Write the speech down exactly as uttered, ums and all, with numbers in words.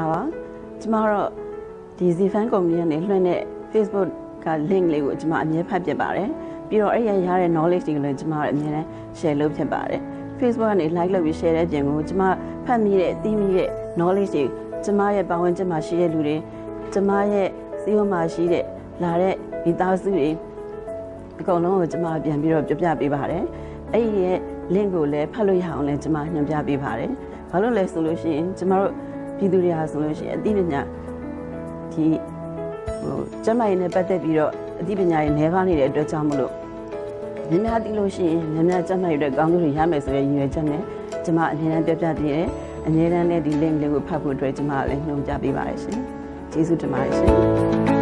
လာပါကျမတို့ဒီ Zfan ကုမ္ပဏီကနေလွှင့်တဲ့ Facebook က link လေးကိုကျမအမြဲဖတ်ပြပါတယ်ပြီးတော့အဲ့ရရတဲ့ knowledge တွေကိုလည်းကျမအမြဲတမ်း share လုပ်ဖြစ်ပါတယ် Facebook ကနေ like လုပ်ပြီး share တဲ့အပြင်ကိုကျမဖတ်မိတဲ့သိမိတဲ့ knowledge တွေကျမရဲ့ပတ်ဝန်းကျင်မှာရှိတဲ့လူတွေကျမရဲ့စီးပွားမှာရှိတဲ့လာတဲ့မိသားစုတွေအကုန်လုံးကိုကျမပြန်ပြီးတော့ပြပြပေးပါတယ်အဲ့ဒီရဲ့ link ကိုလည်းဖတ်လို့ရအောင်လည်းကျမညွှန်ပြပေးပါတယ်ဘာလို့လဲဆိုလို့ရှိရင်ကျမတို့ပြည်သူတွေဟာဆိုလို့ရှိရင်အသိပညာဒီဟိုကျမရဲ့နဲ့ပတ်သက်ပြီးတော့အသိပညာရေးနည်းပါးနေတဲ့အတွက်ကြောင့်မလို့များများသိလို့ရှိရင်များများကျမရဲ့အတွက်ကောင်းကျိုးတွေရမယ်ဆိုတဲ့ရည်ရွယ်ချက်နဲ့ကျမအမြဲတမ်းပြပြတည်တယ်အမြဲတမ်းလည်းဒီ link လေးကိုဖတ်ဖို့အတွက်ကျမလည်းညွှန်ပြပေးပါတယ်ရှင်ကျေးဇူးတင်ပါတယ်ရှင်